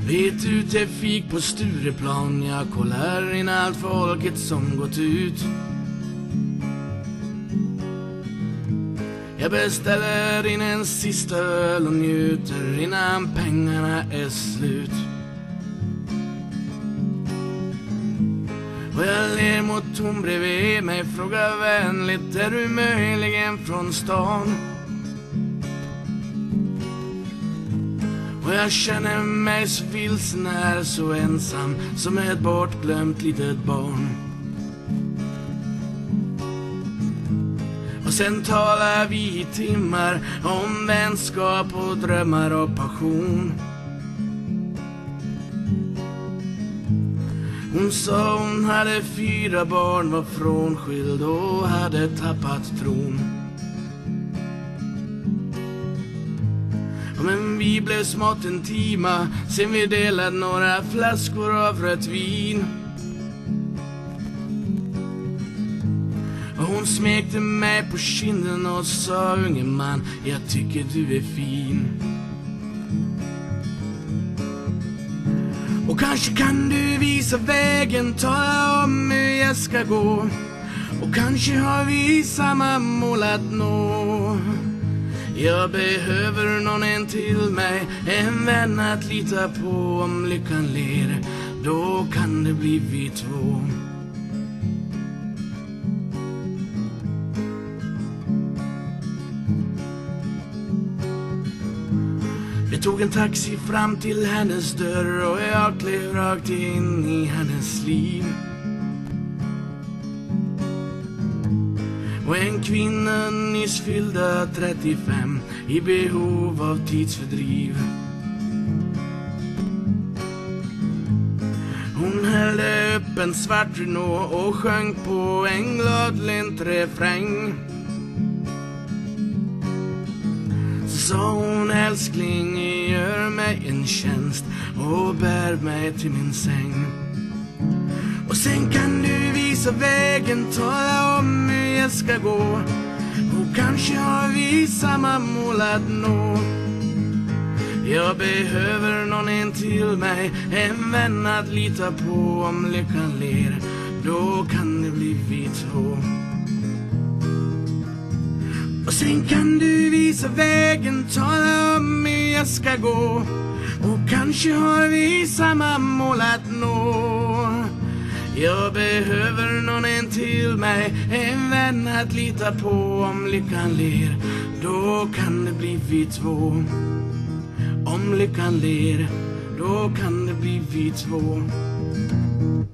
Vet ute fik på Stureplan, jag kollar in allt folket som gått ut. Jag beställer in en sista öl och njuter innan pengarna är slut. Och jag ler mot hon bredvid mig, frågar vänligt, är du möjligen från stan? Och jag känner mig så vilsen här, så ensam som ett bortglömt litet barn. Och sen talar vi i timmar om vänskap och drömmar och passion. Hon sa hon hade 4 barn, var frånskild och hade tappat tron. Men vi blev smått intima sen vi delade några flaskor av rött vin. Och hon smekte mig på kinden och sa, unge man, jag tycker du är fin. Och kanske kan du visa vägen, tala om hur jag ska gå. Och kanske har vi samma mål att nå. Jag behöver någon en till mig, en vän att lita på. Om lyckan ler, då kan det bli vi två. Jag tog en taxi fram till hennes dörr och jag klev rakt in i hennes liv. Och en kvinna nyss fyllda 35 i behov av tidsfördriv. Hon hällde upp en svart Renault och sjöng på en gladlynt refräng. Så sa hon, älskling, gör mig en tjänst och bär mig till min säng. Och sen kan du visa vägen, tala om hur jag ska gå. Och kanske har vi samma mål att nå. Jag behöver någon en till mig, en vän att lita på. Om lyckan ler, då kan det bli vi två. Och sen kan du visa vägen, tala om hur jag ska gå. Och kanske har vi samma mål att nå. Jag behöver någon en till mig, en vän att lita på. Om lyckan ler, då kan det bli vi två. Om lyckan ler, då kan det bli vi två.